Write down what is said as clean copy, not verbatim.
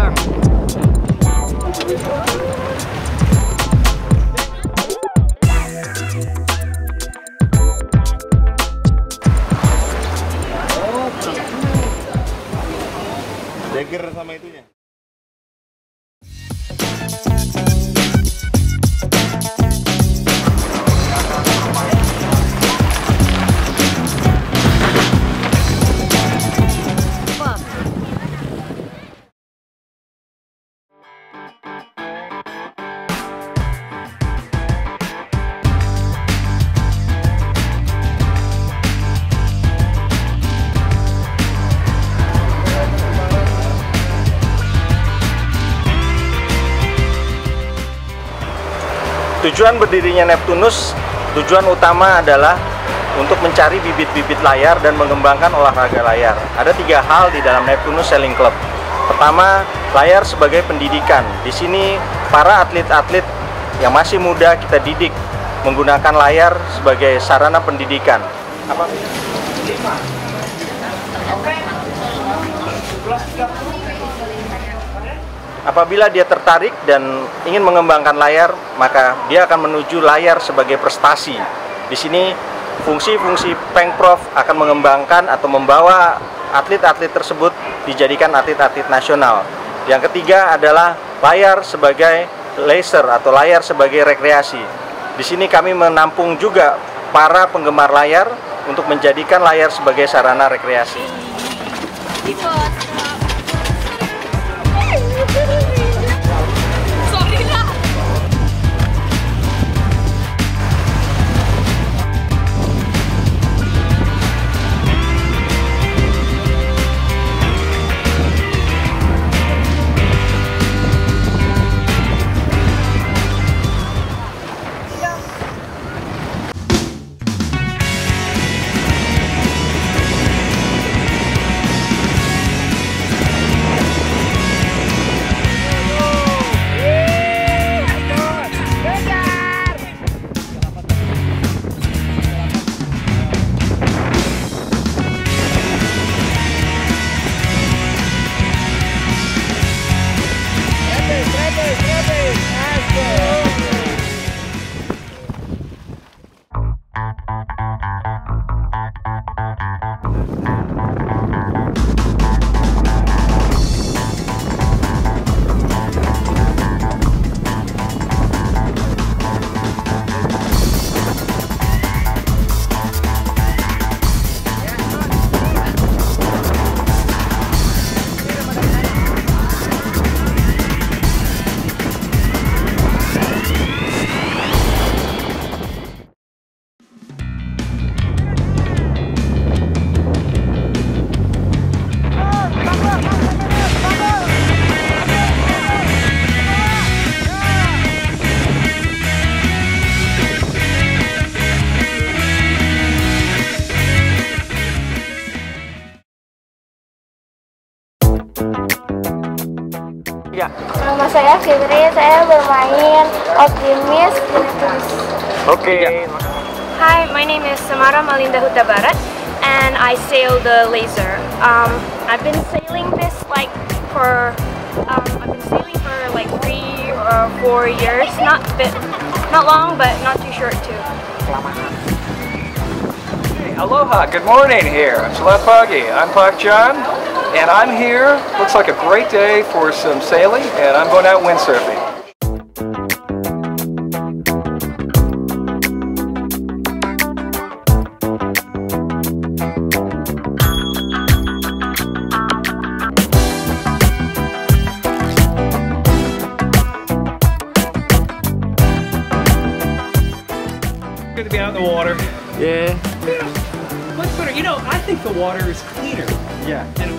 terbang. Dagger sama itunya. Tujuan berdirinya Neptunus, tujuan utama adalah untuk mencari bibit-bibit layar dan mengembangkan olahraga layar. Ada 3 hal di dalam Neptunus Sailing Club. Pertama, layar sebagai pendidikan. Di sini para atlet-atlet yang masih muda kita didik menggunakan layar sebagai sarana pendidikan. Apa? Apabila dia tertarik dan ingin mengembangkan layar, maka dia akan menuju layar sebagai prestasi. Di sini fungsi-fungsi Pengprov akan mengembangkan atau membawa atlet-atlet tersebut dijadikan atlet-atlet nasional. Yang ketiga adalah layar sebagai leisure atau layar sebagai rekreasi. Di sini kami menampung juga para penggemar layar untuk menjadikan layar sebagai sarana rekreasi. Ya. Nama saya Fitri, saya bermain optimis. Oke. Hi, my name is Samara Malinda Huta Barat, and I sail the laser. I've been sailing this for 3 or 4 years. Not long, but not too short too. Hey, aloha. Good morning here. Selamat pagi. I'm Pak John, and I'm here. Looks like a great day for some sailing, and I'm going out windsurfing. Good to be out in the water. Yeah. Much better. You know, I think the water is cleaner. Yeah. In a